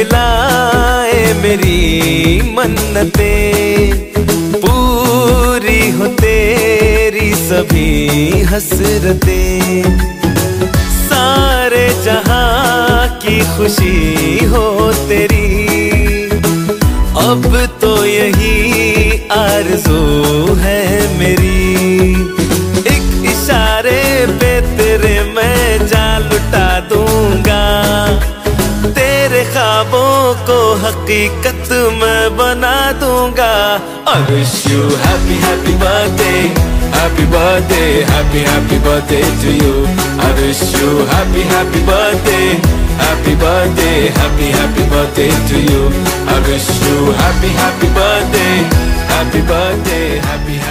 खिलाए मेरी मन्नतें, पूरी हो तेरी सभी हसरतें। सारे जहां की खुशी हो तेरी, अब तो यही आरज़ू है मेरी। एक इशारे पे तेरे मैं जान लुटा दूंगा, तेरे ख्वाबों को हकीकत मैं बना दूंगा। I wish you happy happy birthday, happy birthday, happy happy birthday to you. I wish you happy happy birthday, happy birthday, happy happy birthday to you. I wish you happy happy birthday, happy birthday, happy